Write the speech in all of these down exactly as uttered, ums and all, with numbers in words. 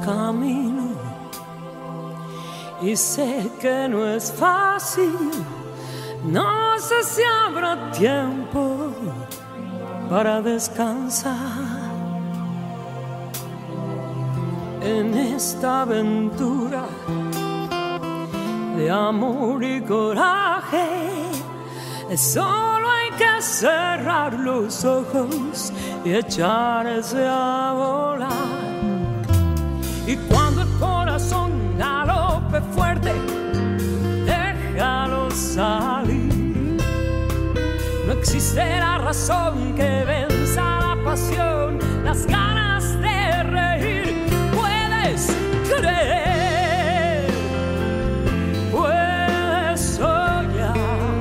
camino y sé que no es fácil. No sé si habrá tiempo para descansar en esta aventura de amor y coraje. Solo hay que cerrar los ojos y echarse a volar. Y cuando el corazón galope fuerte, déjalo salir. No existirá razón que venza la pasión, las ganas de reír. Puedes creer, puedes soñar.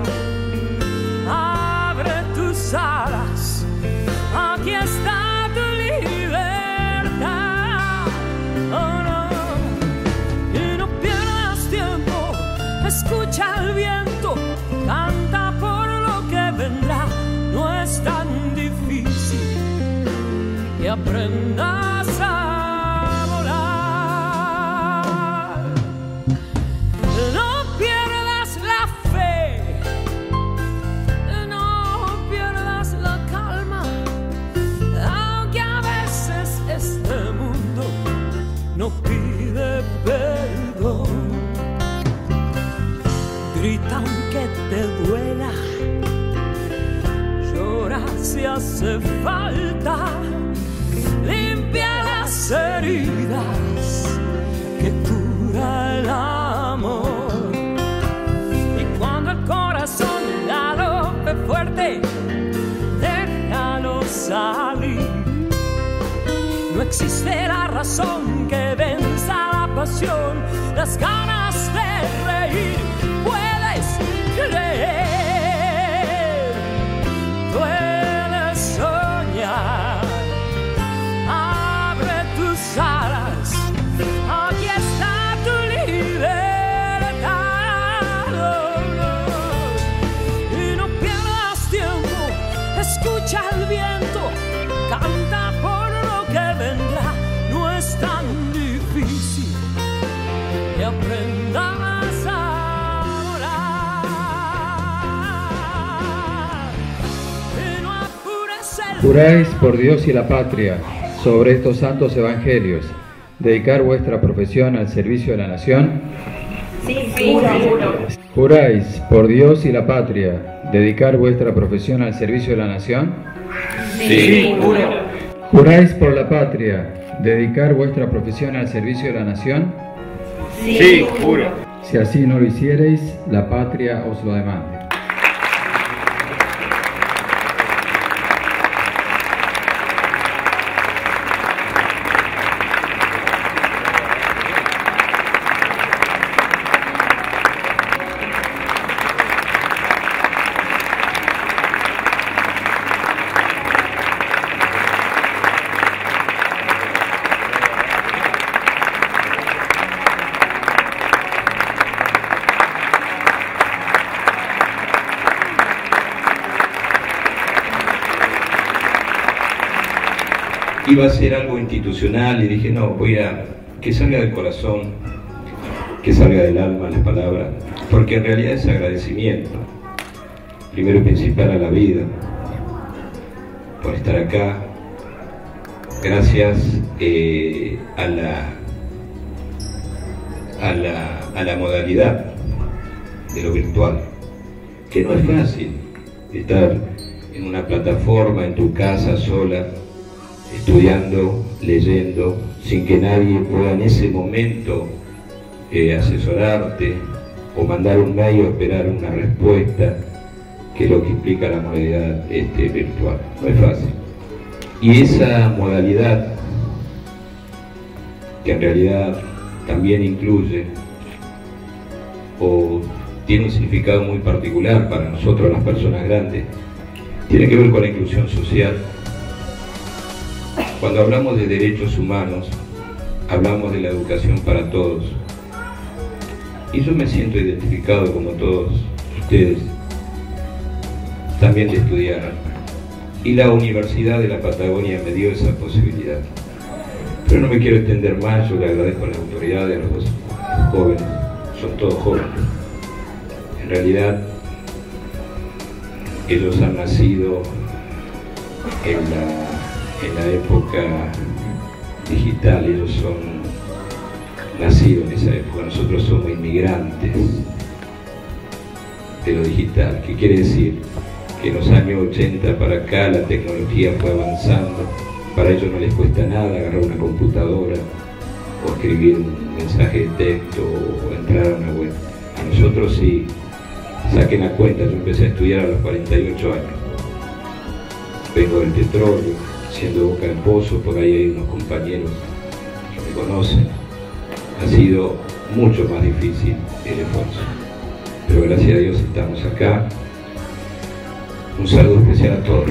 Abre tus alas, aquí está tu libertad. Oh, no. Y no pierdas tiempo, escucha el viento, canta por lo que vendrá. No es tan difícil que aprendas a volar. No pierdas la fe, no pierdas la calma, aunque a veces este mundo no pide perdón. Grita aunque te duela, llora si hace falta, limpia las heridas que cura el amor. Y cuando el corazón galope fuerte, déjalo salir. No existirá razón que venza la pasión, las ganas de reír. Puedes creer, puedes soñar. Abre tus alas, aquí está tu libertad. Oh, no. Y no pierdas tiempo, escucha el viento, canta por lo que vendrá. No es tan difícil que aprendas a Juráis por Dios y la patria, sobre estos santos evangelios, dedicar vuestra profesión al servicio de la nación. Sí, sí, juro. Juráis por Dios y la patria, dedicar vuestra profesión al servicio de la nación. Sí, juro. Juráis por la patria, dedicar vuestra profesión al servicio de la nación. Sí, juro. Si así no lo hiciereis, la patria os lo demande. Iba a ser algo institucional y dije, no, voy a que salga del corazón, que salga del alma las palabras, porque en realidad es agradecimiento, primero y principal a la vida, por estar acá, gracias eh, a, la, a, la, a la modalidad de lo virtual, que no es fácil estar en una plataforma, en tu casa sola, estudiando, leyendo, sin que nadie pueda en ese momento eh, asesorarte o mandar un mail o esperar una respuesta, que es lo que implica la modalidad este, virtual. No es fácil. Y esa modalidad, que en realidad también incluye o tiene un significado muy particular para nosotros las personas grandes, tiene que ver con la inclusión social. Cuando hablamos de derechos humanos, hablamos de la educación para todos. Y yo me siento identificado, como todos ustedes, también de estudiar. Y la Universidad de la Patagonia me dio esa posibilidad. Pero no me quiero extender más, yo le agradezco a las autoridades, a los dos jóvenes, son todos jóvenes. En realidad, ellos han nacido en la, en la época digital, ellos son nacidos en esa época, nosotros somos inmigrantes de lo digital, que quiere decir que en los años ochenta para acá la tecnología fue avanzando, para ellos no les cuesta nada agarrar una computadora o escribir un mensaje de texto o entrar a una web. A nosotros sí, saquen la cuenta, yo empecé a estudiar a los cuarenta y ocho años. Vengo del petróleo, siendo Boca del Pozo, por ahí hay unos compañeros que me conocen. Ha sido mucho más difícil el esfuerzo, pero gracias a Dios estamos acá. Un saludo especial a todos.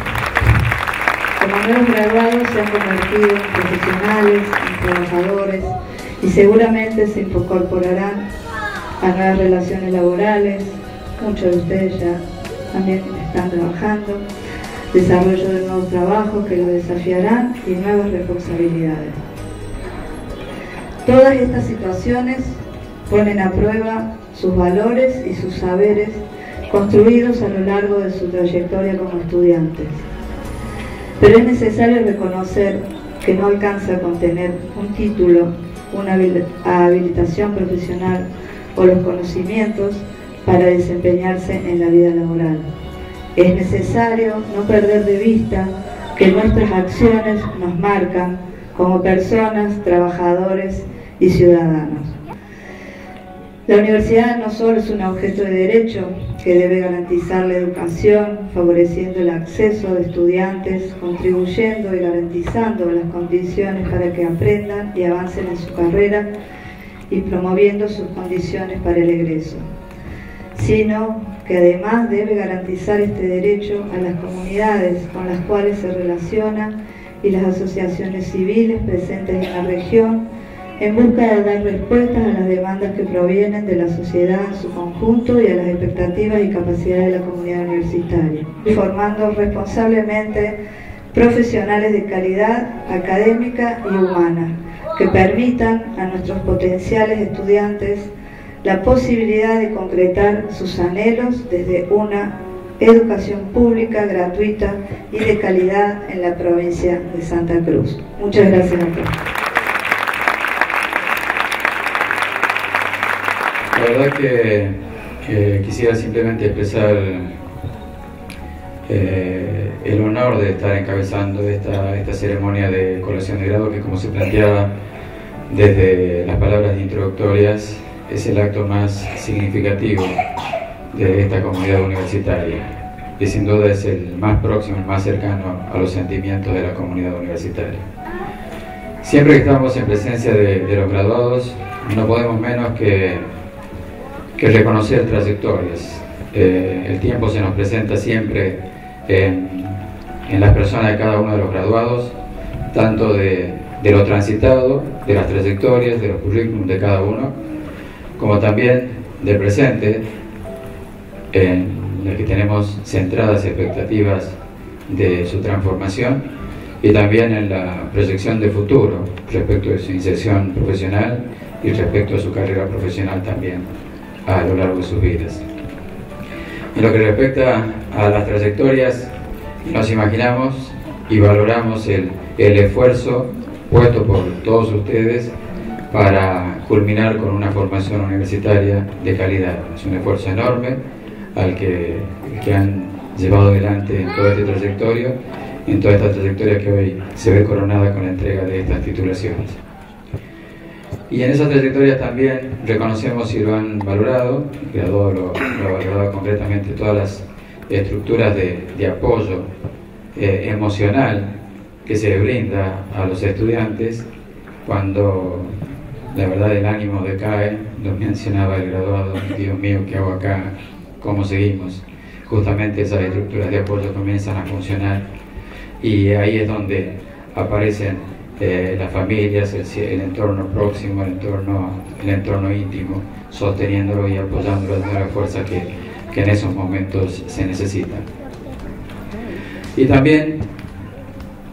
Como nuevos graduados se han convertido en profesionales, en trabajadores y seguramente se incorporarán a nuevas relaciones laborales. Muchos de ustedes ya también están trabajando, desarrollo de nuevos trabajos que los desafiarán y nuevas responsabilidades. Todas estas situaciones ponen a prueba sus valores y sus saberes construidos a lo largo de su trayectoria como estudiantes. Pero es necesario reconocer que no alcanza con tener un título, una habilitación profesional o los conocimientos para desempeñarse en la vida laboral. Es necesario no perder de vista que nuestras acciones nos marcan como personas, trabajadores y ciudadanos. La universidad no solo es un objeto de derecho que debe garantizar la educación, favoreciendo el acceso de estudiantes, contribuyendo y garantizando las condiciones para que aprendan y avancen en su carrera y promoviendo sus condiciones para el egreso, sino que además debe garantizar este derecho a las comunidades con las cuales se relaciona y las asociaciones civiles presentes en la región, en busca de dar respuestas a las demandas que provienen de la sociedad en su conjunto y a las expectativas y capacidades de la comunidad universitaria, formando responsablemente profesionales de calidad académica y humana, que permitan a nuestros potenciales estudiantes la posibilidad de concretar sus anhelos desde una educación pública, gratuita y de calidad en la provincia de Santa Cruz. Muchas gracias a todos. La verdad que, que quisiera simplemente expresar eh, el honor de estar encabezando esta, esta ceremonia de colación de grado, que, como se planteaba desde las palabras introductorias, es el acto más significativo de esta comunidad universitaria y sin duda es el más próximo, el más cercano a los sentimientos de la comunidad universitaria. Siempre que estamos en presencia de, de los graduados, no podemos menos que que reconocer trayectorias. Eh, el tiempo se nos presenta siempre en, en las personas de cada uno de los graduados, tanto de, de lo transitado, de las trayectorias, de los currículums de cada uno, como también del presente, en el que tenemos centradas expectativas de su transformación, y también en la proyección de futuro respecto de su inserción profesional y respecto a su carrera profesional también a lo largo de sus vidas. En lo que respecta a las trayectorias, nos imaginamos y valoramos el, el esfuerzo puesto por todos ustedes para culminar con una formación universitaria de calidad. Es un esfuerzo enorme al que, que han llevado adelante en toda esta trayectoria, en toda esta trayectoria que hoy se ve coronada con la entrega de estas titulaciones. Y en esa trayectoria también reconocemos y lo han valorado, lo, lo ha valorado concretamente todas las estructuras de, de apoyo eh, emocional que se brinda a los estudiantes cuando la verdad el ánimo decae. Lo mencionaba el graduado: Dios mío, ¿qué hago acá? ¿Cómo seguimos? Justamente esas estructuras de apoyo comienzan a funcionar y ahí es donde aparecen Eh, las familias, el, el entorno próximo, el entorno, el entorno íntimo, sosteniéndolo y apoyándolo de la fuerza que, que en esos momentos se necesita. Y también,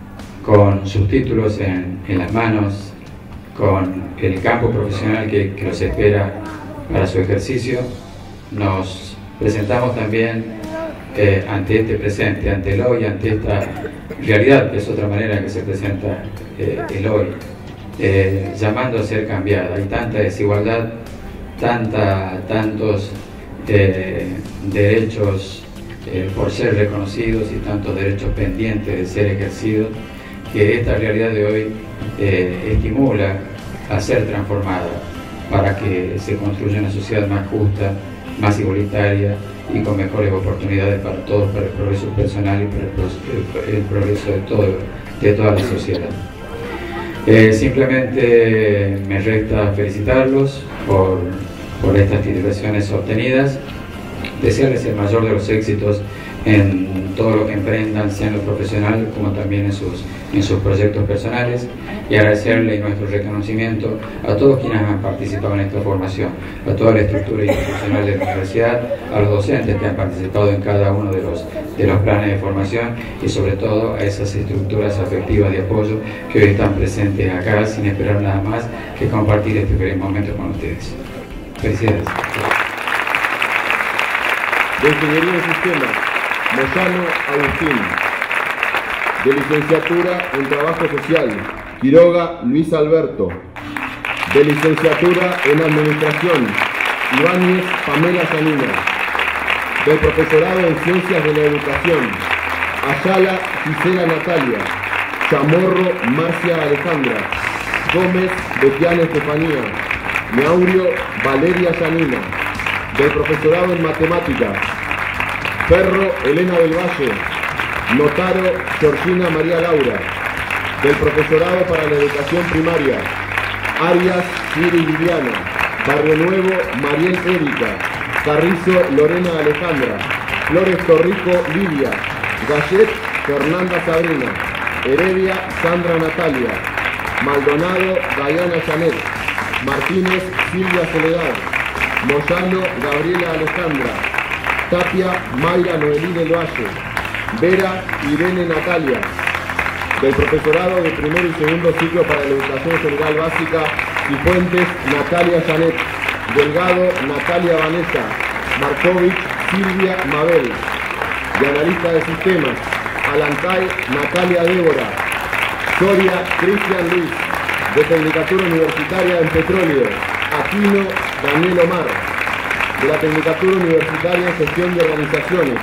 con sus títulos en, en las manos, con el campo profesional que, que los espera para su ejercicio, nos presentamos también eh, ante este presente, ante el hoy, ante esta realidad, que es otra manera en que se presenta eh, el hoy, eh, llamando a ser cambiada. Hay tanta desigualdad, tanta, tantos eh, derechos eh, por ser reconocidos y tantos derechos pendientes de ser ejercidos, que esta realidad de hoy eh, estimula a ser transformada para que se construya una sociedad más justa, más igualitaria y con mejores oportunidades para todos, para el progreso personal y para el, el progreso de, todo, de toda la sociedad. Eh, simplemente me resta felicitarlos por, por estas titulaciones obtenidas, desearles el mayor de los éxitos en todo lo que emprendan, sea en lo profesional como también en sus, en sus proyectos personales, y agradecerle nuestro reconocimiento a todos quienes han participado en esta formación, a toda la estructura institucional de la universidad, a los docentes que han participado en cada uno de los, de los planes de formación y sobre todo a esas estructuras afectivas de apoyo que hoy están presentes acá sin esperar nada más que compartir este breve momento con ustedes. Felicidades. De Ingeniería de Sistemas, Moyano Agustín. De Licenciatura en Trabajo Social, Quiroga Luis Alberto. De Licenciatura en Administración, Ibáñez Pamela Yanina. Del Profesorado en Ciencias de la Educación, Ayala Gisela Natalia. Chamorro Marcia Alejandra. Gómez Betiana Estefanía. Meaurio Valeria Yanina. Del Profesorado en Matemáticas, Ferro Elena del Valle. Notaro Georgina María Laura. Del Profesorado para la Educación Primaria, Arias Siri Viviana. Barrio Nuevo Mariel Erika. Carrizo Lorena Alejandra. Flores Torrico Lidia. Gallet Fernanda Sabrina. Heredia Sandra Natalia. Maldonado Diana Janet. Martínez Silvia Soledad. Moyano Gabriela Alejandra. Tapia Mayra Noelí del Valle. Vera Irene Natalia. Del Profesorado de Primer y Segundo Ciclo para la Educación General Básica, Cifuentes Natalia Janet. Delgado Natalia Vanessa. Markovich Silvia Mabel. De Analista de Sistemas, Alancay Natalia Débora. Soria Cristian Luis. De Tecnicatura Universitaria en Petróleo, Aquino Daniel Omar. De la Tecnicatura Universitaria en Gestión de Organizaciones,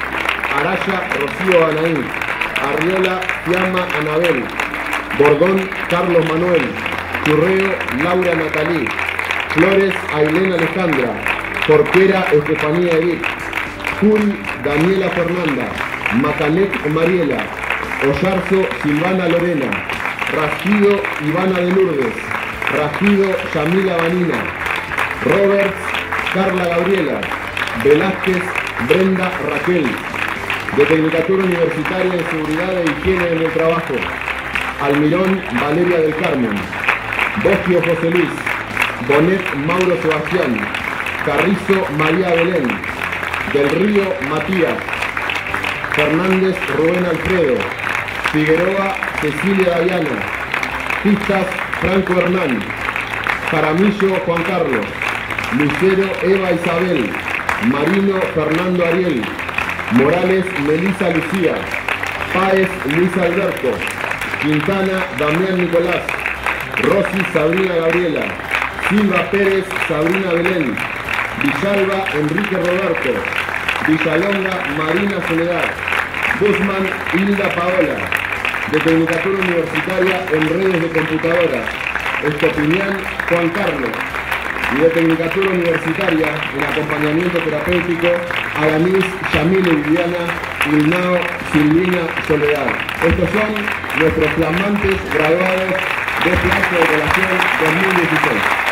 Araya Rocío Anaí. Arriola Fiamma Anabel. Bordón Carlos Manuel. Churreo Laura Natalí. Flores Ailén Alejandra. Jorquera Estefanía Edith. Juri Daniela Fernanda. Macanet Mariela. Ollarzo Silvana Lorena. Rajido Ivana de Lourdes. Rajido Yamila Vanina. Roberts Carla Gabriela. Velázquez Brenda Raquel. De Tecnicatura Universitaria de Seguridad e Higiene en el Trabajo, Almirón Valeria del Carmen. Bosquio José Luis. Bonet Mauro Sebastián. Carrizo María Belén. Del Río Matías. Fernández Rubén Alfredo. Figueroa Cecilia Diana. Pistas Franco Hernán. Jaramillo Juan Carlos. Lucero Eva Isabel. Marino Fernando Ariel. Morales Melisa Lucía. Páez Luis Alberto. Quintana Damián Nicolás. Rossi Sabrina Gabriela. Silva Pérez Sabrina Belén. Villalba Enrique Roberto. Villalonga Marina Soledad. Guzmán Hilda Paola. De Tecnicatura Universitaria en Redes de Computadoras, Estopinián Juan Carlos. Y de Tecnicatura Universitaria en Acompañamiento Terapéutico, Aramis Yamile Viviana Ilnao Silvina Soledad. Estos son nuestros flamantes graduados de clase de relación dos mil dieciséis.